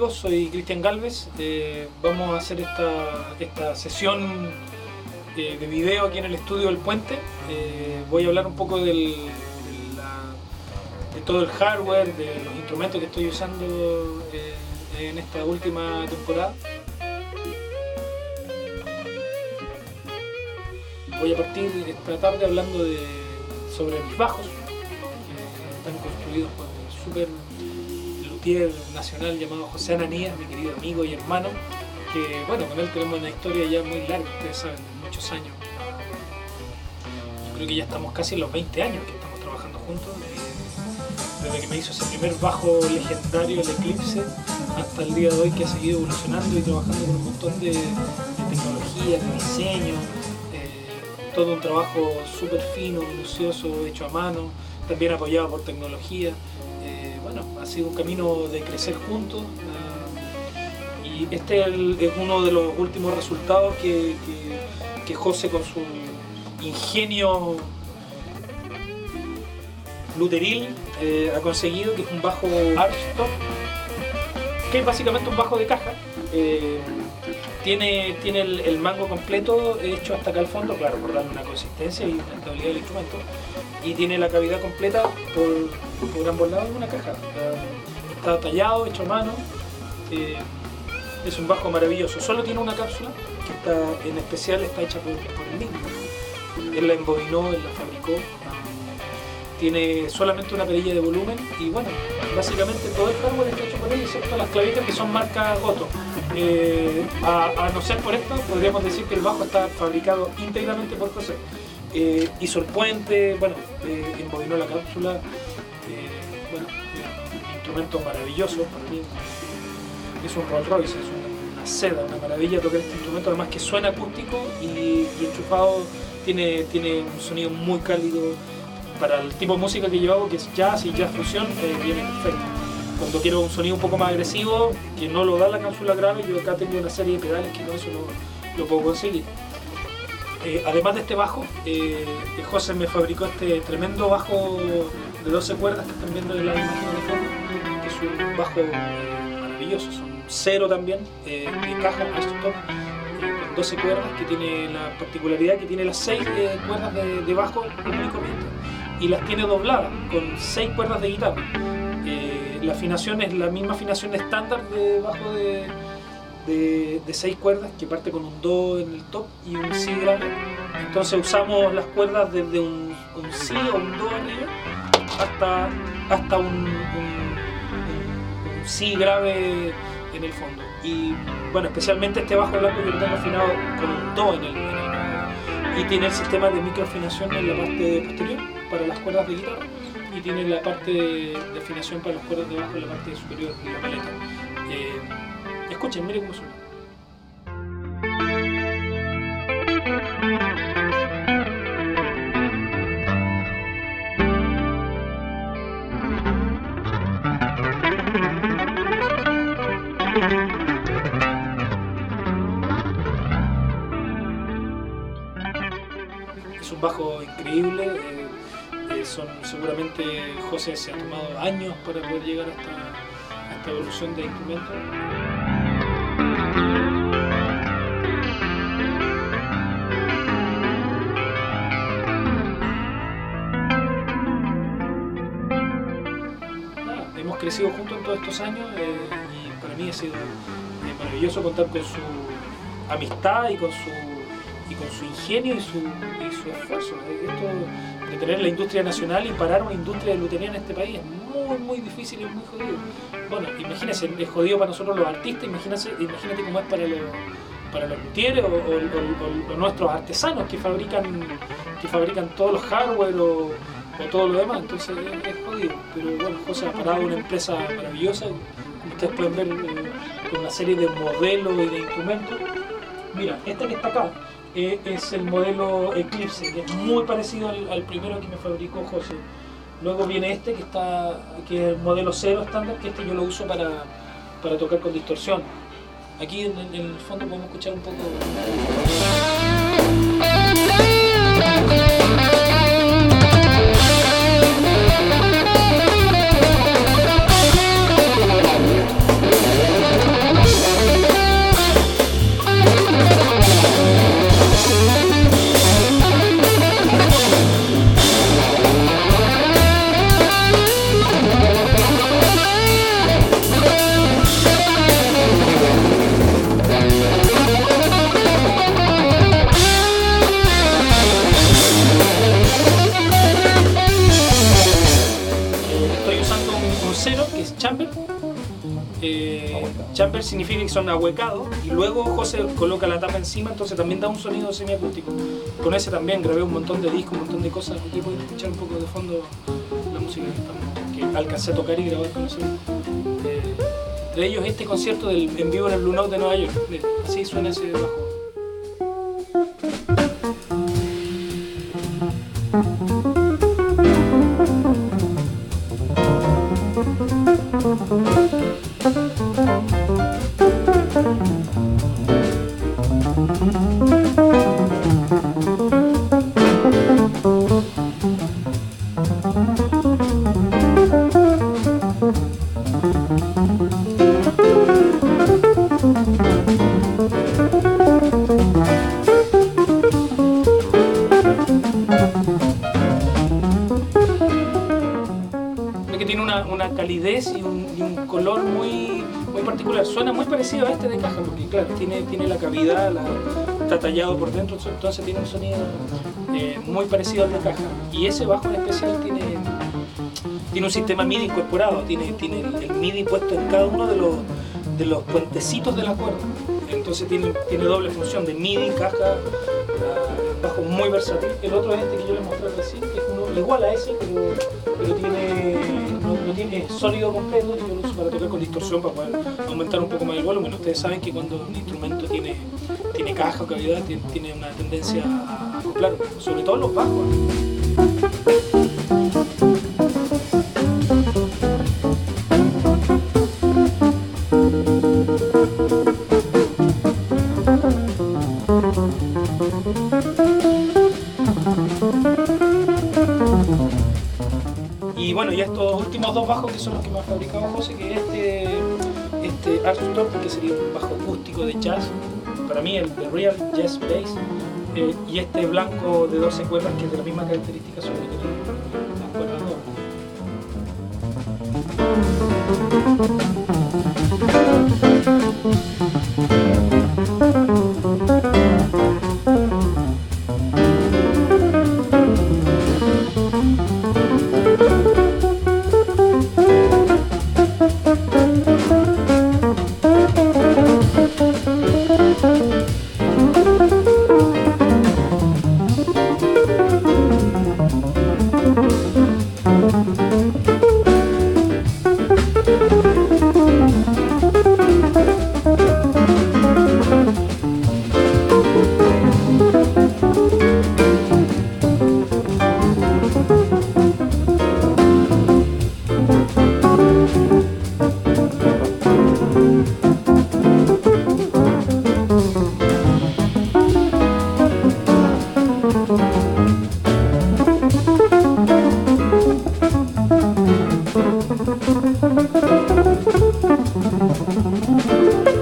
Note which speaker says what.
Speaker 1: amigos, soy Cristian Galvez. Vamos a hacer esta sesión de video aquí en el estudio del Puente. Voy a hablar un poco de todo el hardware, de los instrumentos que estoy usando en esta última temporada. Voy a partir esta tarde hablando sobre mis bajos, que están construidos por un super luthier nacional llamado José Ananías, mi querido amigo y hermano, que bueno, con él tenemos una historia ya muy larga, ustedes saben, de muchos años. Yo creo que ya estamos casi en los 20 años que estamos trabajando juntos, desde que me hizo ese primer bajo legendario, el Eclipse, hasta el día de hoy, que ha seguido evolucionando y trabajando con un montón de tecnología, de diseño, todo un trabajo súper fino, minucioso, hecho a mano, también apoyado por tecnología. Bueno, ha sido un camino de crecer juntos, y este es uno de los últimos resultados que José, con su ingenio luteril, ha conseguido, que es un bajo Archtop, que es básicamente un bajo de caja. Tiene el mango completo hecho hasta acá al fondo, claro, por darle una consistencia y una estabilidad del instrumento, y tiene la cavidad completa por ambos lados de una caja. Está tallado, hecho a mano. Es un bajo maravilloso. Solo tiene una cápsula que en especial está hecha por el mismo. Él la embobinó, él la fabricó. Tiene solamente una perilla de volumen y bueno, básicamente todo el hardware está hecho por él, excepto las clavitas que son marca Goto. A no ser por esto, podríamos decir que el bajo está fabricado íntegramente por José. Hizo el puente, bueno, embobinó la cápsula. Bueno, un instrumento maravilloso para mí. Es un Rolls Royce, es una seda, una maravilla tocar este instrumento, además que suena acústico y enchufado, tiene un sonido muy cálido. Para el tipo de música que yo hago, que es jazz y jazz fusión, viene perfecto. Cuando quiero un sonido un poco más agresivo, que no lo da la cápsula grave, yo acá tengo una serie de pedales que con eso lo puedo conseguir. Además de este bajo, José me fabricó este tremendo bajo de 12 cuerdas que están viendo en la imagen de fondo, que es un bajo maravilloso, son cero también, de caja, Archtop, con 12 cuerdas, que tiene la particularidad que tiene las 6 cuerdas de bajo común y corriente, y las tiene dobladas con 6 cuerdas de guitarra. La afinación es la misma afinación estándar de bajo de 6 cuerdas, que parte con un Do en el top y un Si grave. Entonces usamos las cuerdas desde un Si o un Do arriba hasta un Si grave en el fondo. Y bueno, especialmente este bajo blanco yo lo tengo afinado con un Do en el y tiene el sistema de microafinación en la parte posterior para las cuerdas de guitarra, y tiene la parte de afinación para las cuerdas de bajo en la parte superior de la paleta. Escuchen, miren cómo suena. Es un bajo increíble. Seguramente José se ha tomado años para poder llegar a esta evolución de instrumentos. Hemos crecido juntos en todos estos años, y para mí ha sido maravilloso contar con su amistad y con su ingenio y su esfuerzo. Esto de tener la industria nacional y parar una industria de lutería en este país es muy difícil y muy jodido. Bueno, imagínense, es jodido para nosotros los artistas, imagínate cómo es para los luthieres o nuestros artesanos que fabrican todos los hardware o todo lo demás. Entonces es jodido, pero bueno, José ha parado una empresa maravillosa, como ustedes pueden ver, con una serie de modelos y de instrumentos. Mira, este que está acá es el modelo Eclipse, que es muy parecido al primero que me fabricó José. Luego viene este que es el modelo 0 estándar, que este yo lo uso para tocar con distorsión. Aquí en el fondo podemos escuchar un poco. chamber significa que son ahuecados y luego José coloca la tapa encima, entonces también da un sonido semiacústico. Con ese también grabé un montón de discos, un montón de cosas. Aquí pueden escuchar un poco de fondo la música que alcancé a tocar y grabar con eso. De ellos este concierto en vivo en el Blue Note de Nueva York. Así suena ese bajo. Que tiene una calidez y un color muy particular. Suena muy parecido a este de caja, porque claro, tiene la cavidad, está tallado por dentro, entonces tiene un sonido muy parecido al de caja. Y ese bajo en especial tiene un sistema MIDI incorporado, tiene el MIDI puesto en cada uno de los puentecitos de la cuerda. Entonces tiene doble función de MIDI, caja, bajo muy versátil. El otro es este que yo les mostré recién, que es uno igual a ese, pero no tiene sólido completo, y yo lo uso para tocar con distorsión para poder aumentar un poco más el volumen. Ustedes saben que cuando un instrumento tiene caja o cavidad, tiene una tendencia a acoplar, sobre todo los bajos. Y bueno, ya estos últimos dos bajos que son los que me ha fabricado José, que es este Arthur, que sería un bajo acústico de jazz, para mí el de Real Jazz Bass, y este blanco de 12 cuerdas que es de la misma característica, solo que tiene las cuerdas dobles.